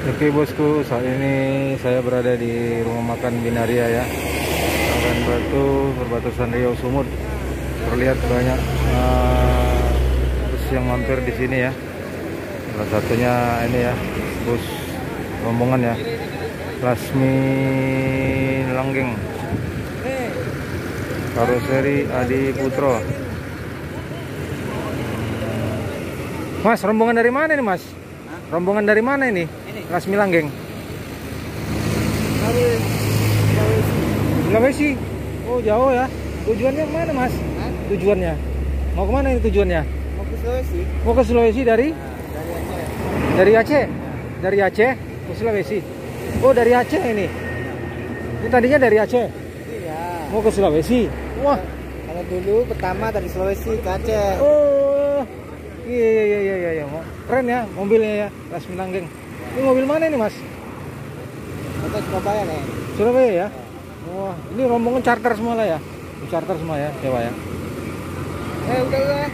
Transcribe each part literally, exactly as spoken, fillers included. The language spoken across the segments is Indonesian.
Oke bosku, saat ini saya berada di rumah makan Binaria ya, Bagan Batu, perbatasan Riau Sumut. Terlihat banyak uh, bus yang mampir di sini ya. Salah satunya ini ya, bus rombongan ya, Lasmi Langgeng, karoseri Adi Putro. Mas, rombongan dari mana nih mas? Rombongan dari mana ini? Lasmi Langgeng. Sulawesi. Oh jauh ya. Tujuannya mana mas? Hah? Tujuannya? Mau kemana ini tujuannya? Mau ke Sulawesi. Mau ke Sulawesi dari? Nah, dari Aceh. Dari Aceh? Dari Aceh ke Sulawesi. Oh dari Aceh ini. Ini tadinya dari Aceh. Iya. Mau ke Sulawesi. Wah. Kalau dulu pertama dari Sulawesi ke Aceh. Oh. Iya iya iya iya iya. Keren ya mobilnya ya, Lasmi Langgeng. Ini mobil mana ini mas? Kita Surabaya nih. Surabaya ya. Wah, ini rombongan charter semua lah ya. Charter semua ya, sewa ya. Eh udah udah.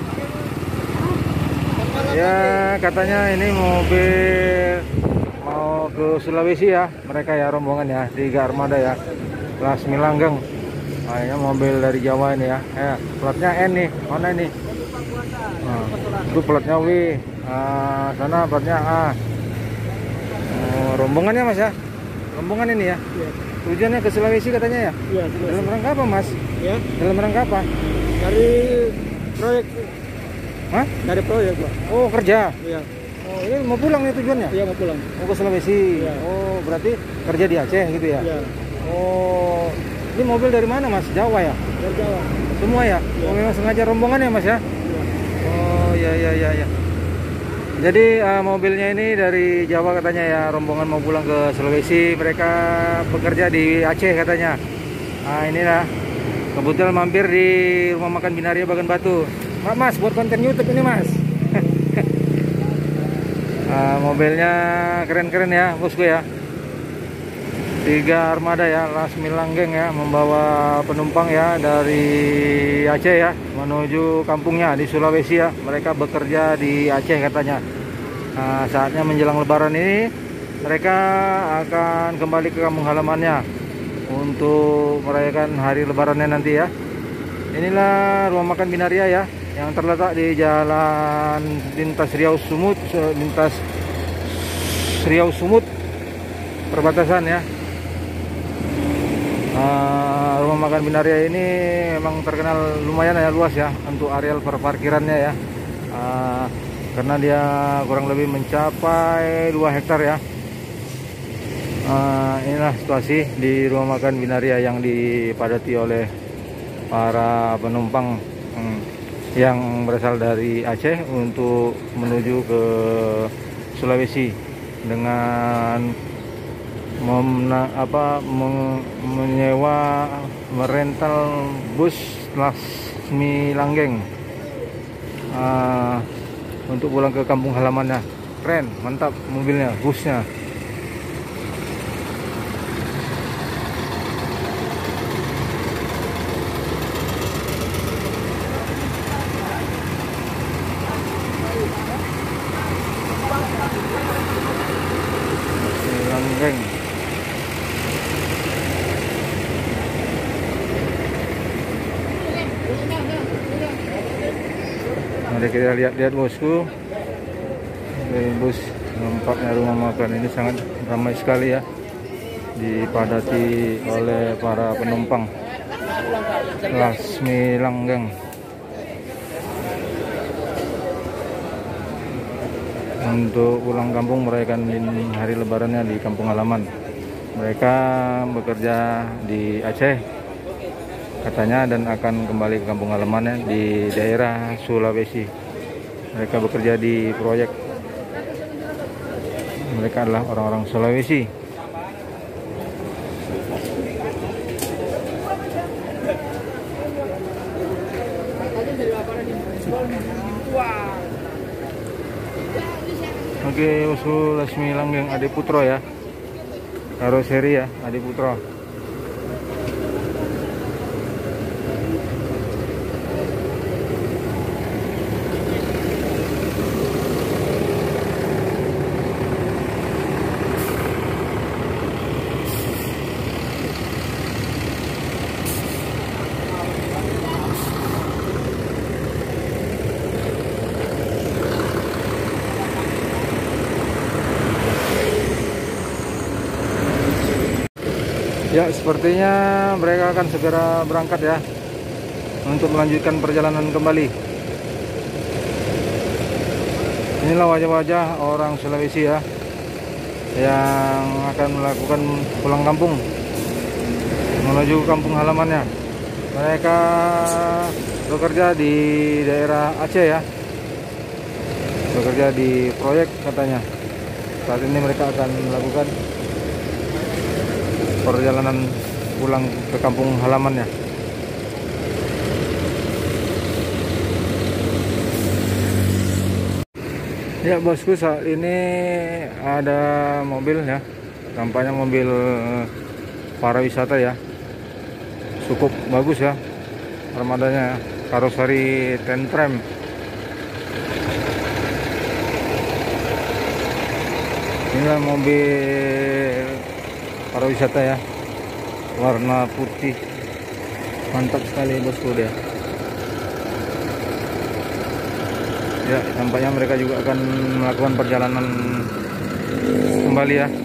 Ya katanya ini mobil mau ke Sulawesi ya, mereka ya rombongan ya, tiga armada ya, Lasmi Langgeng. Kayaknya mobil dari Jawa ini ya. Ya, platnya N nih, mana ini? Nah, itu platnya W. Nah, sana platnya A. Oh, rombongannya mas ya, rombongan ini ya. Iya. Tujuannya ke Sulawesi katanya ya. Iya. Dalam rangka apa mas? Ya. Dalam rangka apa? Dari proyek. Hah? Dari proyek pak. Oh kerja. Iya. Oh ini mau pulang nih tujuannya? Iya mau pulang. Mau ke Sulawesi. Iya. Oh berarti kerja di Aceh gitu ya? Iya. Oh ini mobil dari mana mas? Jawa ya? Dari Jawa. Semua ya? Iya. Oh memang sengaja rombongan ya mas ya? Iya. Oh ya ya ya ya. Jadi uh, mobilnya ini dari Jawa katanya ya, rombongan mau pulang ke Sulawesi. Mereka bekerja di Aceh katanya. Nah inilah kebetulan mampir di rumah makan Binaria Bagan Batu. Mas, mas buat konten YouTube ini mas. uh, mobilnya keren-keren ya bosku ya. Tiga armada ya, Lasmi Langgeng ya, membawa penumpang ya dari Aceh ya menuju kampungnya di Sulawesi ya. Mereka bekerja di Aceh katanya. Nah, saatnya menjelang Lebaran ini mereka akan kembali ke kampung halamannya untuk merayakan hari Lebarannya nanti ya. Inilah rumah makan Binaria ya, yang terletak di Jalan Lintas Riau Sumut, lintas Riau Sumut perbatasan ya. Uh, rumah makan Binaria ini memang terkenal lumayan ya, luas ya untuk areal perparkirannya ya, uh, karena dia kurang lebih mencapai dua hektar ya. Uh, inilah situasi di rumah makan Binaria yang dipadati oleh para penumpang hmm, yang berasal dari Aceh untuk menuju ke Sulawesi dengan Memna, apa men, menyewa merental bus Lasmi Langgeng uh, untuk pulang ke kampung halamannya. Keren, mantap mobilnya, busnya. Lasmi Langgeng. Mari kita lihat-lihat bosku, ini bus nampaknya rumah makan ini sangat ramai sekali ya, dipadati oleh para penumpang Lasmi Langgeng untuk pulang kampung merayakan hari lebarannya di kampung halaman. Mereka bekerja di Aceh katanya dan akan kembali ke kampung halamannya di daerah Sulawesi. Mereka bekerja di proyek. Mereka adalah orang-orang Sulawesi. Oke, usul Lasmi Langgeng Adi Putro ya, karoseri ya, Adi Putro. Ya, sepertinya mereka akan segera berangkat ya untuk melanjutkan perjalanan kembali. Inilah wajah-wajah orang Sulawesi ya yang akan melakukan pulang kampung menuju kampung halamannya. Mereka bekerja di daerah Aceh ya, bekerja di proyek katanya. Saat ini mereka akan melakukan perjalanan pulang ke kampung halamannya. Ya bosku, saat ini ada mobil ya, tampaknya mobil pariwisata ya, cukup bagus ya armadanya ya, karoseri Tentrem. Inilah mobil pariwisata ya, warna putih, mantap sekali bosku dia. Ya, nampaknya mereka juga akan melakukan perjalanan kembali ya.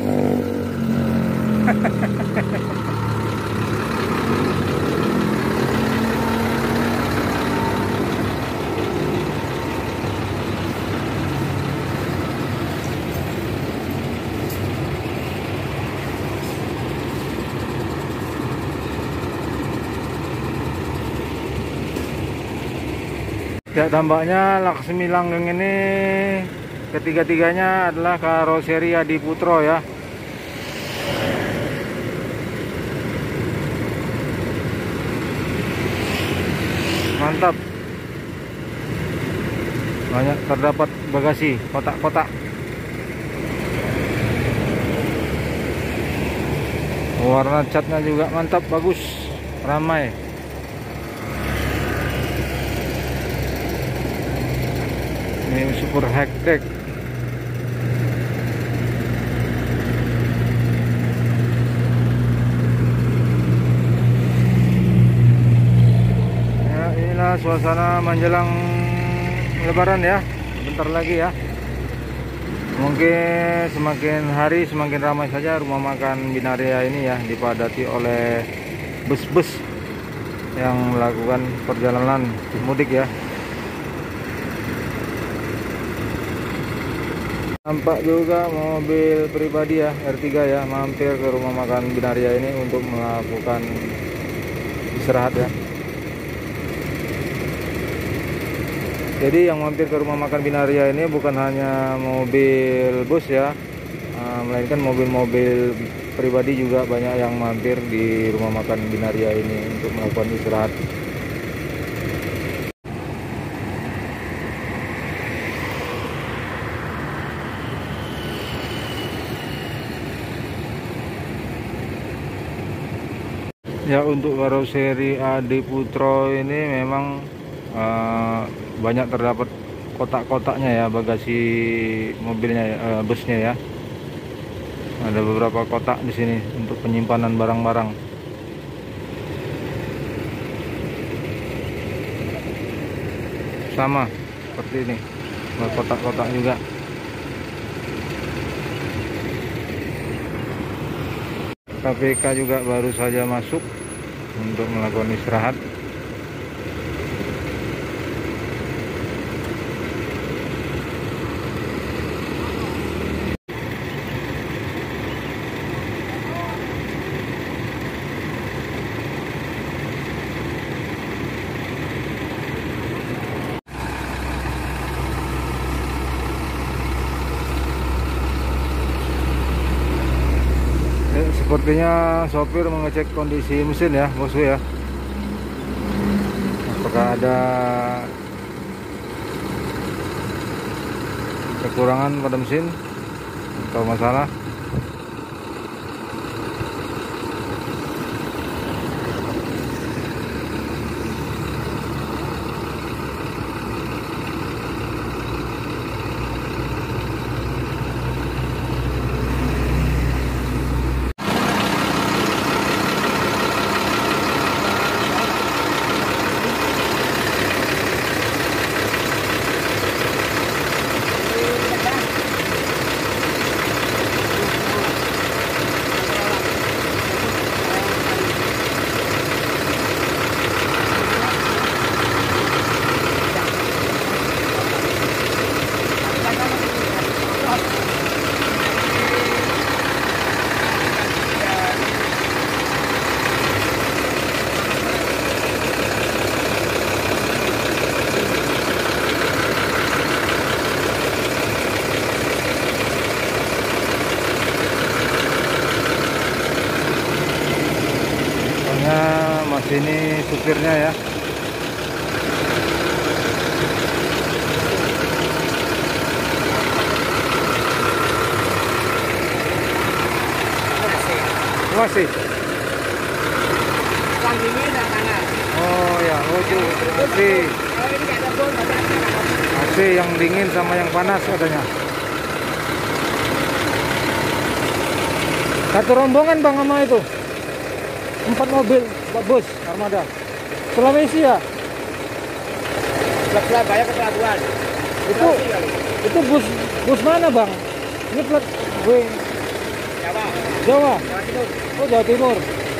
Ya, tampaknya Laksmi Langgeng ini ketiga-tiganya adalah karoseri Adi Putro ya. Mantap. Banyak terdapat bagasi, kotak-kotak. Warna catnya juga mantap, bagus, ramai. Ini super high-tech. Ya, inilah suasana menjelang Lebaran ya, bentar lagi ya. Mungkin semakin hari semakin ramai saja rumah makan Binaria ini ya, dipadati oleh bus-bus yang melakukan perjalanan mudik ya. Nampak juga mobil pribadi ya, R tiga ya, mampir ke rumah makan Binaria ini untuk melakukan istirahat ya. Jadi yang mampir ke rumah makan Binaria ini bukan hanya mobil bus ya, melainkan mobil-mobil pribadi juga banyak yang mampir di rumah makan Binaria ini untuk melakukan istirahat. Ya, untuk karoseri Adi Putro ini memang uh, banyak terdapat kotak-kotaknya ya, bagasi mobilnya, uh, busnya ya. Ada beberapa kotak di sini untuk penyimpanan barang-barang. Sama seperti ini, kotak-kotak juga. K P K juga baru saja masuk untuk melakukan istirahat. Sepertinya sopir mengecek kondisi mesin ya bosku ya, apakah ada kekurangan pada mesin atau masalah. Sini supirnya ya. Masih. Oh ya, oh itu A C. A C yang dingin sama yang panas katanya. Satu rombongan bang sama itu. Empat mobil, empat bus armada. Sulawesi ya? Plat Surabaya ke pelabuhan. Itu itu bus bus mana bang? Ini plat gue Jawa. Jawa. Jawa Timur. Oh Jawa Timur.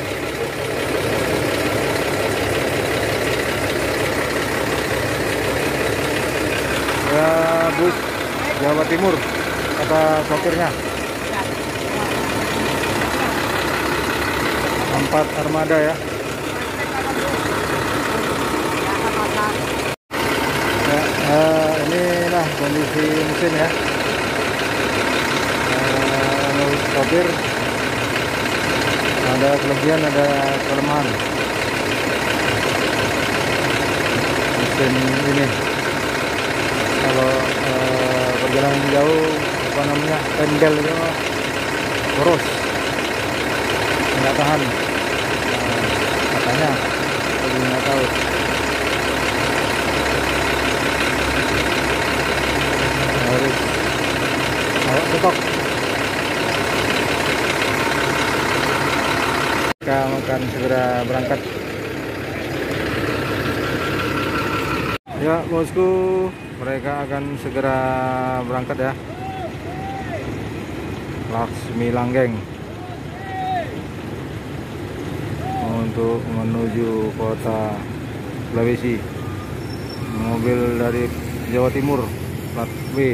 Ya bus Jawa Timur kata sopirnya. Empat armada ya. Ya, eh, inilah kondisi mesin ya. Eh, menurut sopir ada kelebihan, ada kelemahan mesin ini. Kalau eh, perjalanan jauh, apa namanya, pendel itu boros, nggak tahan. Nah, katanya, tapi nggak tahu. Harus awak stok. Kita akan segera berangkat. Ya bosku, mereka akan segera berangkat ya. Laksmi Langgeng untuk menuju kota Sulawesi. Mobil dari Jawa Timur plat B.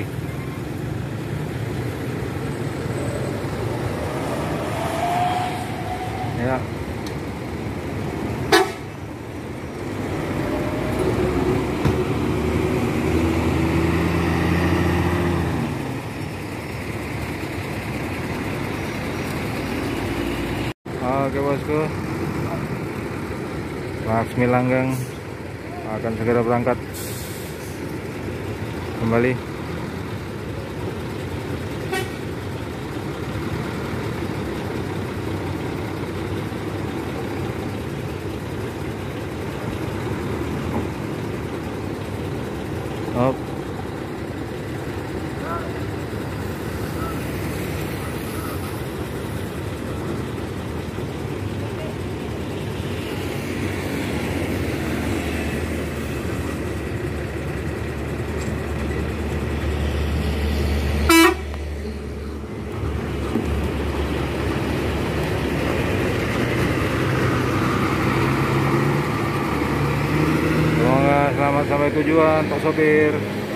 Ya. Oke bosku, Laksmi Langgeng akan segera berangkat kembali. Oh. Selamat sampai tujuan, Pak sopir.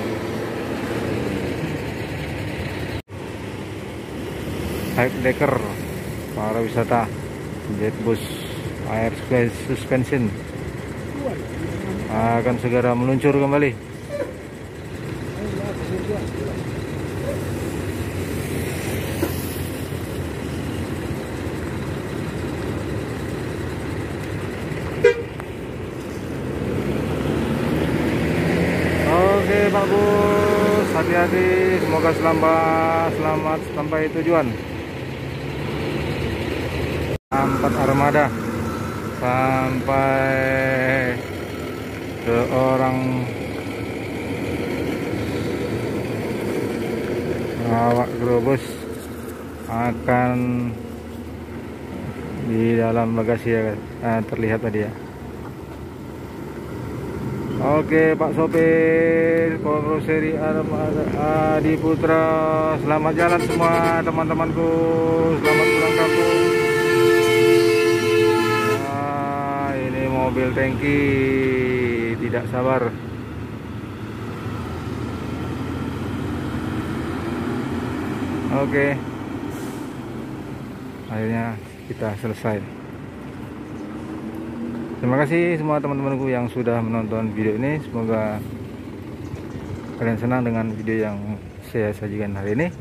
Hype Decker para wisata, jet bus air suspension akan segera meluncur kembali. Oke Pak Bus, hati-hati, semoga selamat selamat sampai tujuan. Empat armada sampai seorang awak gerobus akan di dalam bagasi ya, nah, terlihat tadi ya. Oke Pak sopir, Kongroseri Adi Putra, selamat jalan semua teman-temanku, selamat pulang kampung. Nah, ini mobil tangki tidak sabar. Oke, akhirnya kita selesai. Terima kasih semua teman-temanku yang sudah menonton video ini. Semoga kalian senang dengan video yang saya sajikan hari ini.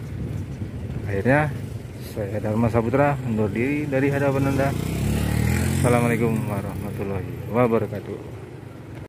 Akhirnya saya Dharma Saputra undur diri dari hadapan Anda. Assalamualaikum warahmatullahi wabarakatuh.